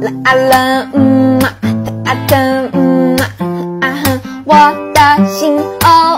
啦啦，啊的，我的心哦。